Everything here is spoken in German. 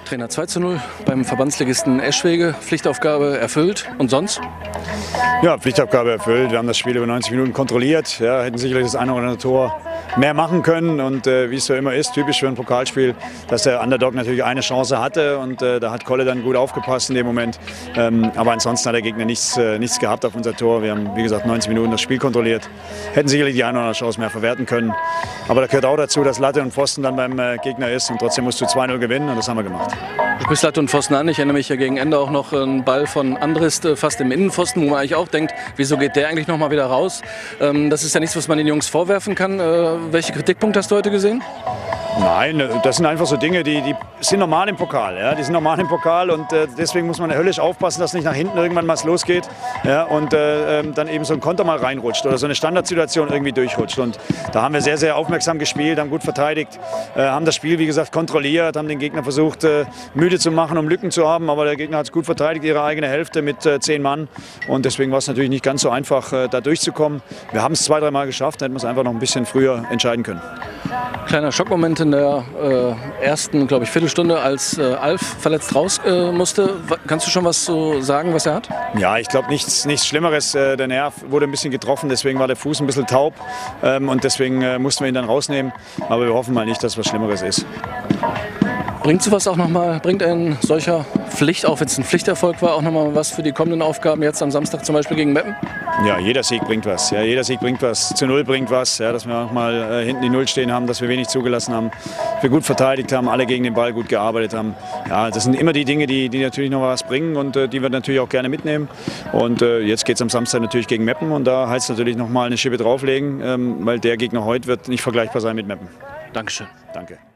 Trainer, 2:0 beim Verbandsligisten Eschwege, Pflichtaufgabe erfüllt und sonst? Ja, Pflichtaufgabe erfüllt. Wir haben das Spiel über 90 Minuten kontrolliert, ja, hätten sicherlich das eine oder andere Tor mehr machen können und wie es so immer ist, typisch für ein Pokalspiel, dass der Underdog natürlich eine Chance hatte und da hat Kolle dann gut aufgepasst in dem Moment. Aber ansonsten hat der Gegner nichts gehabt auf unser Tor. Wir haben, wie gesagt, 90 Minuten das Spiel kontrolliert, hätten sicherlich die eine oder andere Chance mehr verwerten können. Aber da gehört auch dazu, dass Latte und Pfosten dann beim Gegner ist und trotzdem musst du 2:0 gewinnen und das haben wir gemacht. Du sprichst Latte und Pfosten an. Ich erinnere mich ja gegen Ende auch noch einen Ball von Andrist fast im Innenpfosten, wo man eigentlich auch denkt, wieso geht der eigentlich noch mal wieder raus? Das ist ja nichts, was man den Jungs vorwerfen kann. Welche Kritikpunkte hast du heute gesehen? Nein, das sind einfach so Dinge, die sind normal im Pokal. Ja? Die sind normal im Pokal und deswegen muss man höllisch aufpassen, dass nicht nach hinten irgendwann mal losgeht, ja? Und dann eben so ein Konter mal reinrutscht oder so eine Standardsituation irgendwie durchrutscht. Und da haben wir sehr, sehr aufmerksam gespielt, haben gut verteidigt, haben das Spiel, wie gesagt, kontrolliert, haben den Gegner versucht, müde zu machen, um Lücken zu haben. Aber der Gegner hat es gut verteidigt, ihre eigene Hälfte mit 10 Mann. Und deswegen war es natürlich nicht ganz so einfach, da durchzukommen. Wir haben es 2-3 Mal geschafft, hätten wir es einfach noch ein bisschen früher entscheiden können. Kleiner Schockmoment in der ersten, glaube ich, Viertelstunde, als Alf verletzt raus musste. Kannst du schon was so sagen, was er hat? Ja, ich glaube nichts Schlimmeres. Der Nerv wurde ein bisschen getroffen, deswegen war der Fuß ein bisschen taub und deswegen mussten wir ihn dann rausnehmen. Aber wir hoffen mal nicht, dass was Schlimmeres ist. Bringt sowas auch noch mal, bringt ein solcher auch wenn es ein Pflichterfolg war, auch noch mal was für die kommenden Aufgaben jetzt am Samstag zum Beispiel gegen Meppen? Ja, jeder Sieg bringt was. Ja, jeder Sieg bringt was. 0 bringt was, ja, dass wir auch mal hinten die 0 stehen haben, dass wir wenig zugelassen haben, wir gut verteidigt haben, alle gegen den Ball gut gearbeitet haben. Ja, das sind immer die Dinge, die natürlich noch was bringen und die wir natürlich auch gerne mitnehmen. Und jetzt geht es am Samstag natürlich gegen Meppen und da heißt es natürlich noch mal eine Schippe drauflegen, weil der Gegner heute wird nicht vergleichbar sein mit Meppen. Dankeschön. Danke.